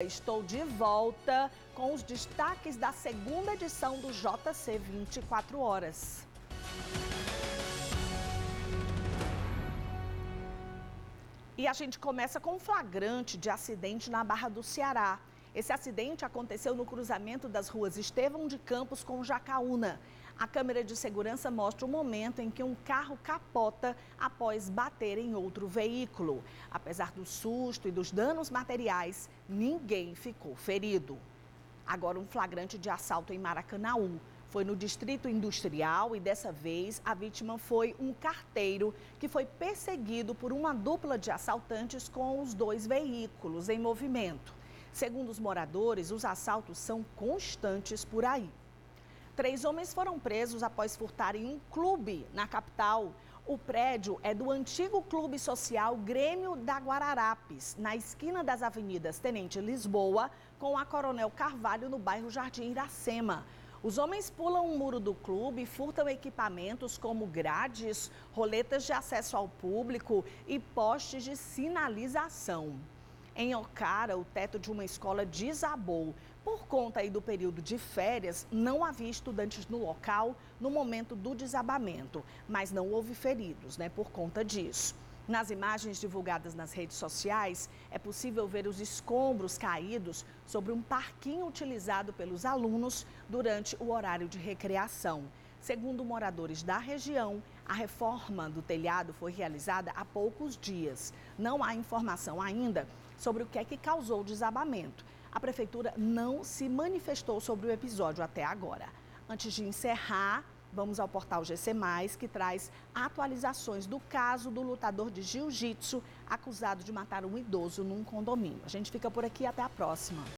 Estou de volta com os destaques da segunda edição do JC 24 Horas. E a gente começa com um flagrante de acidente na Barra do Ceará. Esse acidente aconteceu no cruzamento das ruas Estevão de Campos com Jacaúna. A câmera de segurança mostra o momento em que um carro capota após bater em outro veículo. Apesar do susto e dos danos materiais, ninguém ficou ferido. Agora um flagrante de assalto em Maracanaú. Foi no Distrito Industrial e dessa vez a vítima foi um carteiro que foi perseguido por uma dupla de assaltantes com os dois veículos em movimento. Segundo os moradores, os assaltos são constantes por aí. 3 homens foram presos após furtarem um clube na capital. O prédio é do antigo Clube Social Grêmio da Guararapes, na esquina das avenidas Tenente Lisboa com a Coronel Carvalho, no bairro Jardim Iracema. Os homens pulam um muro do clube e furtam equipamentos como grades, roletas de acesso ao público e postes de sinalização. Em Ocara, o teto de uma escola desabou. Por conta do período de férias, não havia estudantes no local no momento do desabamento, mas não houve feridos, por conta disso. Nas imagens divulgadas nas redes sociais, é possível ver os escombros caídos sobre um parquinho utilizado pelos alunos durante o horário de recreação. Segundo moradores da região, a reforma do telhado foi realizada há poucos dias. Não há informação ainda sobre o que é que causou o desabamento. A prefeitura não se manifestou sobre o episódio até agora. Antes de encerrar, vamos ao portal GC+, que traz atualizações do caso do lutador de jiu-jitsu acusado de matar um idoso num condomínio. A gente fica por aqui, até a próxima.